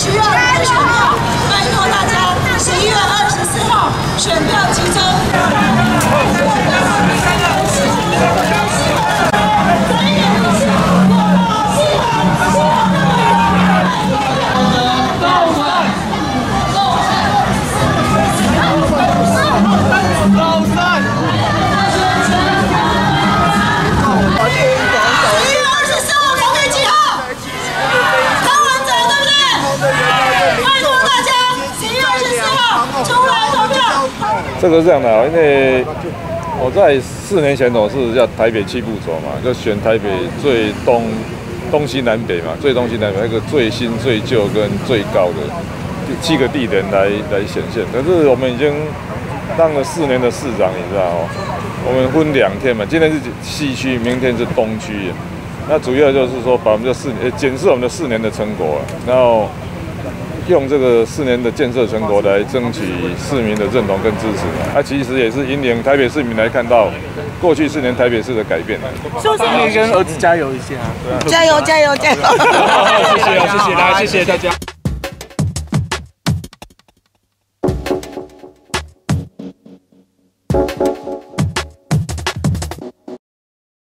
需要你的选票，拜托大家11月24号选票集中。 这个是这样的啊，因为我在4年前我是叫台北7部走嘛，就选台北最东西南北嘛，最东西南北那个最新最旧跟最高的7个地点来显现。可是我们已经当了4年的市长，你知道哦，我们分2天嘛，今天是西区，明天是东区。那主要就是说把我们这检视我们的4年的成果，然后用这个4年的建设成果来争取市民的认同跟支持。其实也是引领台北市民来看到过去4年台北市的改变。 是不是跟儿子加油一下？ 加油加油加油！ 谢谢，谢谢大家，谢谢大家。